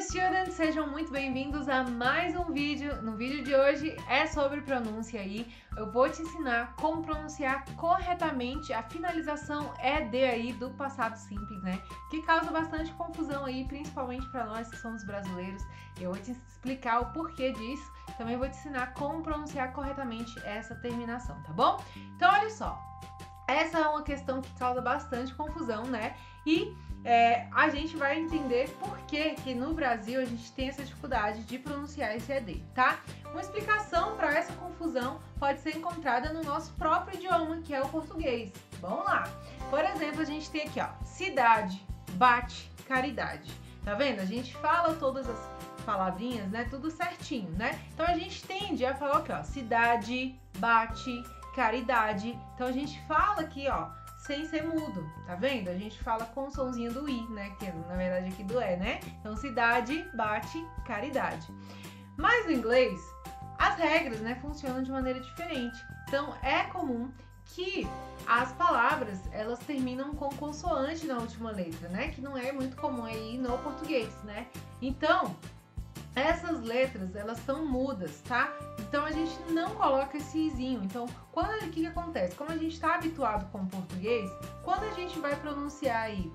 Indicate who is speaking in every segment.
Speaker 1: students! Sejam muito bem-vindos a mais um vídeo. No vídeo de hoje é sobre pronúncia aí. Eu vou te ensinar como pronunciar corretamente a finalização ED aí do passado simples, né? Que causa bastante confusão aí, principalmente para nós que somos brasileiros. Eu vou te explicar o porquê disso. Também vou te ensinar como pronunciar corretamente essa terminação, tá bom? Então, olha só. Essa é uma questão que causa bastante confusão, né? E a gente vai entender por que no Brasil a gente tem essa dificuldade de pronunciar esse ED, tá? Uma explicação para essa confusão pode ser encontrada no nosso próprio idioma, que é o português. Vamos lá! Por exemplo, a gente tem aqui, ó, cidade, bate, caridade. Tá vendo? A gente fala todas as palavrinhas, né? Tudo certinho, né? Então a gente tende a falar aqui, ó, cidade, bate, caridade. Então a gente fala aqui, ó, sem ser mudo, tá vendo? A gente fala com o sonzinho do I, né? Que na verdade aqui do E, né? Então cidade, bate, caridade. Mas no inglês, as regras, né, funcionam de maneira diferente. Então é comum que as palavras, elas terminam com consoante na última letra, né? Que não é muito comum aí no português, né? Então, essas letras, elas são mudas, tá? Então a gente não coloca esse izinho. Então, o que acontece? Como a gente está habituado com o português, quando a gente vai pronunciar aí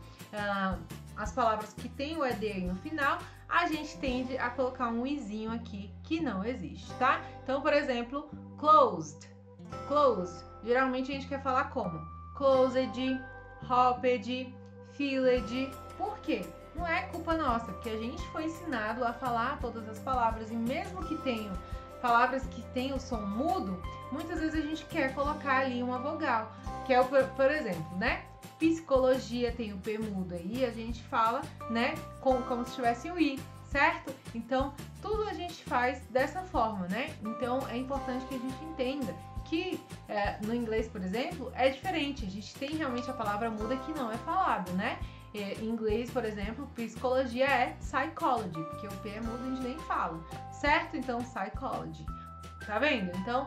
Speaker 1: as palavras que tem o ED aí no final, a gente tende a colocar um izinho aqui que não existe, tá? Então, por exemplo, closed, closed. Geralmente a gente quer falar como? Closed, hopped, filled. Por quê? Não é culpa nossa, porque a gente foi ensinado a falar todas as palavras e mesmo que tenham palavras que têm o som mudo, muitas vezes a gente quer colocar ali uma vogal, que é, por exemplo, né? Psicologia tem o P mudo aí, a gente fala, né? Como se tivesse o I, certo? Então, tudo a gente faz dessa forma, né? Então, é importante que a gente entenda que no inglês, por exemplo, é diferente. A gente tem realmente a palavra muda que não é falado, né? Em inglês, por exemplo, psicologia é psychology, porque o P é mudo, a gente nem fala, certo? Então, psychology. Tá vendo? Então,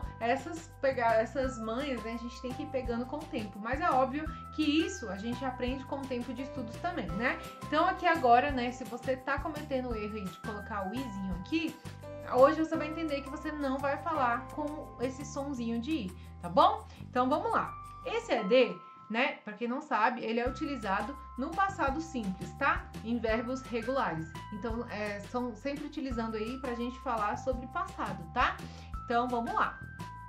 Speaker 1: essas manhas, né, a gente tem que ir pegando com o tempo. Mas é óbvio que isso a gente aprende com o tempo de estudos também, né? Então, aqui agora, né, se você tá cometendo o erro aí de colocar o izinho aqui, hoje você vai entender que você não vai falar com esse sonzinho de I, tá bom? Então, vamos lá. Esse ED, né, para quem não sabe, ele é utilizado no passado simples, tá? Em verbos regulares. Então, são sempre utilizando aí pra gente falar sobre passado, tá? Então, vamos lá.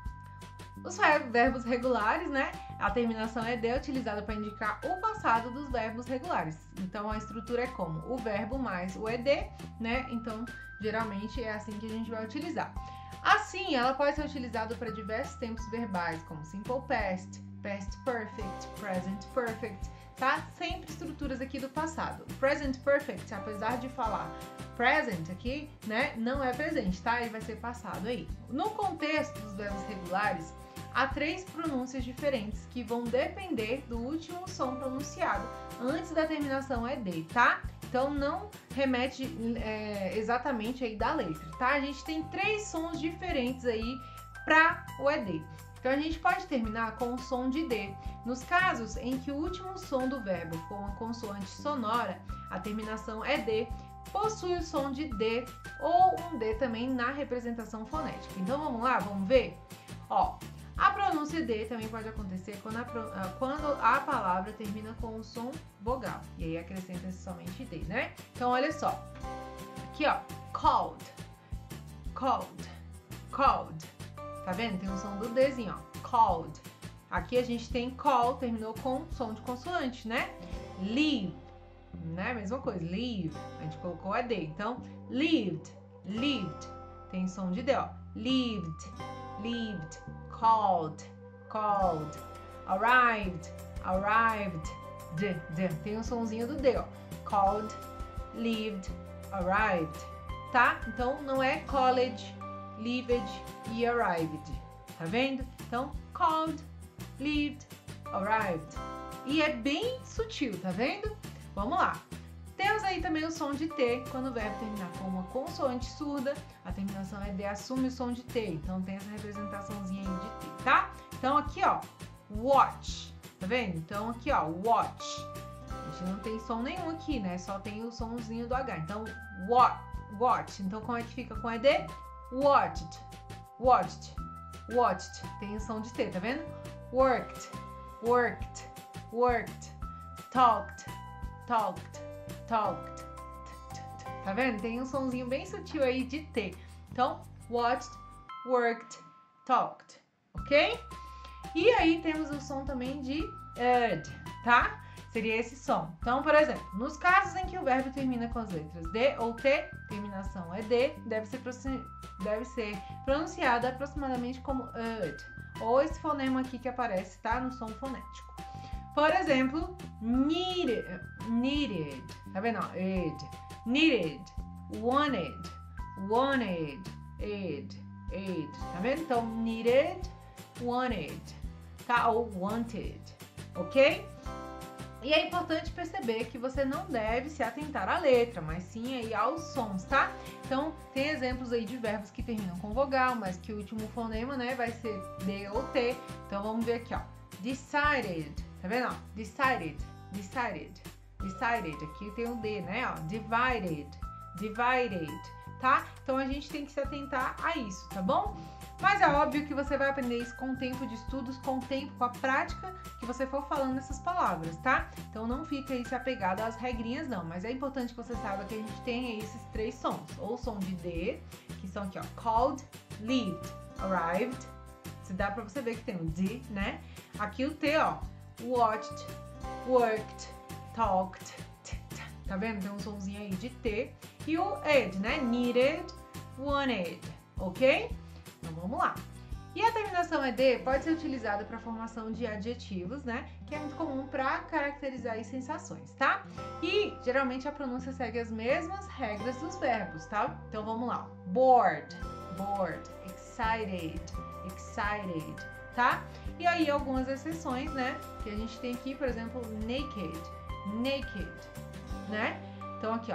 Speaker 1: Os verbos regulares, né? A terminação ED é utilizada para indicar o passado dos verbos regulares. Então, a estrutura é como? O verbo mais o ED, né? Então, geralmente é assim que a gente vai utilizar. Assim, ela pode ser utilizada para diversos tempos verbais, como simple past, past perfect, present perfect, tá? Sempre estruturas aqui do passado. Present perfect, apesar de falar present aqui, né, não é presente, tá? Ele vai ser passado aí. No contexto dos verbos regulares, há 3 pronúncias diferentes que vão depender do último som pronunciado antes da terminação ED, tá? Então não remete exatamente aí da letra, tá? A gente tem 3 sons diferentes aí para o ED. Então, a gente pode terminar com o som de D. Nos casos em que o último som do verbo for uma consoante sonora, a terminação é D, possui o som de D ou um D também na representação fonética. Então, vamos lá? Vamos ver? Ó, a pronúncia D também pode acontecer quando a palavra termina com o som vogal. E aí, acrescenta-se somente D, né? Então, olha só. Aqui, ó. Called, called, called. Tá vendo? Tem um som do Dzinho, ó. Called. Aqui a gente tem call, terminou com som de consoante, né? Leave, né? Mesma coisa. Leave. A gente colocou a D. Então, lived, lived. Tem som de D, ó. Lived, lived. Called, called. Arrived, arrived. D. Tem um somzinho do D, ó. Called, lived, arrived. Tá? Então, não é college, lived e arrived, tá vendo? Então, called, lived, arrived. E é bem sutil, tá vendo? Vamos lá. Temos aí também o som de T, quando o verbo terminar com uma consoante surda, a terminação ED assume o som de T, então tem essa representaçãozinha aí de T, tá? Então aqui, ó, watch, tá vendo? Então aqui, ó, watch. A gente não tem som nenhum aqui, né? Só tem o somzinho do H, então watch. watch. Então, como é que fica com ED? Watched, watched, watched. Tem o som de T, tá vendo? Worked, worked, worked. Talked, talked, talked. Tá vendo? Tem um sonzinho bem sutil aí de T. Então, watched, worked, talked. Ok? E aí temos o som também de ed, tá? Seria esse som. Então, por exemplo, nos casos em que o verbo termina com as letras D ou T, terminação é D, deve ser pronunciado aproximadamente como ed, ou esse fonema aqui que aparece, tá? No som fonético. Por exemplo, needed, needed, tá vendo? Ed, needed, wanted, wanted, ed, ed, tá vendo? Então, needed, wanted, tá? Ou wanted, ok? E é importante perceber que você não deve se atentar à letra, mas sim aí aos sons, tá? Então, tem exemplos aí de verbos que terminam com vogal, mas que o último fonema, né, vai ser D ou T. Então, vamos ver aqui, ó. Decided, tá vendo, ó? Decided, decided, decided. Aqui tem o D, né, ó. Divided, divided, tá? Então, a gente tem que se atentar a isso, tá bom? Mas é óbvio que você vai aprender isso com o tempo de estudos, com o tempo, com a prática que você for falando essas palavras, tá? Então não fica aí se apegado às regrinhas não, mas é importante que você saiba que a gente tem aí esses três sons. Ou o som de D, que são aqui, ó, called, lived, arrived. Se dá pra você ver que tem o D, né? Aqui o T, ó, watched, worked, talked, tá vendo? Tem um somzinho aí de T. E o ed, né? Needed, wanted, ok? Então vamos lá. E a terminação ED pode ser utilizada para a formação de adjetivos, né? Que é muito comum para caracterizar as sensações, tá? E geralmente a pronúncia segue as mesmas regras dos verbos, tá? Então vamos lá. Bored, bored, excited, excited, tá? E aí algumas exceções, né? Que a gente tem aqui, por exemplo, naked, naked, né? Então aqui, ó.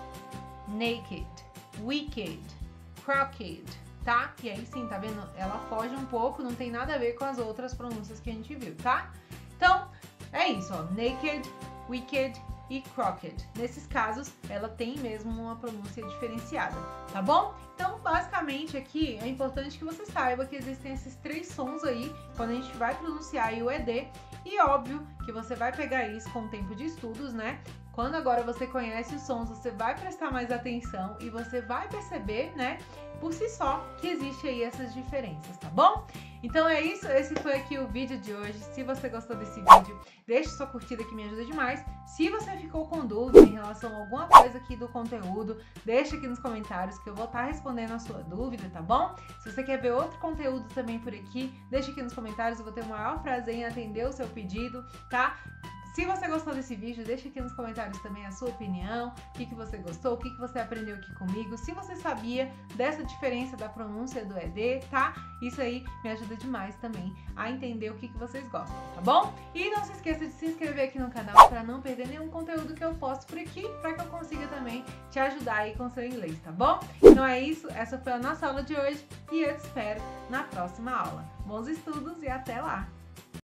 Speaker 1: Naked, wicked, crooked, tá? E aí sim, tá vendo? Ela foge um pouco, não tem nada a ver com as outras pronúncias que a gente viu, tá? Então, é isso, ó. Naked, wicked e crooked. Nesses casos, ela tem mesmo uma pronúncia diferenciada, tá bom? Então, basicamente aqui, é importante que você saiba que existem esses três sons aí, quando a gente vai pronunciar aí o ED, e óbvio que você vai pegar isso com o tempo de estudos, né? Quando agora você conhece os sons, você vai prestar mais atenção e você vai perceber, né, por si só, que existe aí essas diferenças, tá bom? Então é isso, esse foi aqui o vídeo de hoje. Se você gostou desse vídeo, deixe sua curtida que me ajuda demais. Se você ficou com dúvida em relação a alguma coisa aqui do conteúdo, deixa aqui nos comentários que eu vou estar respondendo a sua dúvida, tá bom? Se você quer ver outro conteúdo também por aqui, deixa aqui nos comentários, eu vou ter o maior prazer em atender o seu pedido, tá? Se você gostou desse vídeo, deixa aqui nos comentários também a sua opinião, o que você gostou, o que você aprendeu aqui comigo, se você sabia dessa diferença da pronúncia do ED, tá? Isso aí me ajuda demais também a entender o que vocês gostam, tá bom? E não se esqueça de se inscrever aqui no canal para não perder nenhum conteúdo que eu posto por aqui, para que eu consiga também te ajudar aí com o seu inglês, tá bom? Então é isso, essa foi a nossa aula de hoje e eu te espero na próxima aula. Bons estudos e até lá!